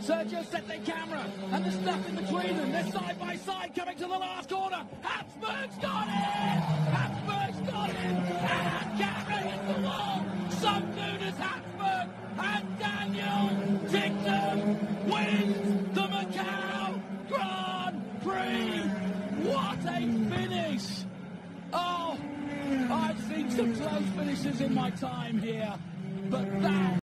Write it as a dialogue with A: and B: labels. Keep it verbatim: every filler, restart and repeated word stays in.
A: Sergio set their camera, and there's nothing between them. They're side by side coming to the last corner. Habsburg's got it! Habsburg's got it! And Cameron hits the wall! So soon as Habsburg and Daniel Ticktum wins the Macau Grand Prix! What a finish! Oh, I've seen some close finishes in my time here, but that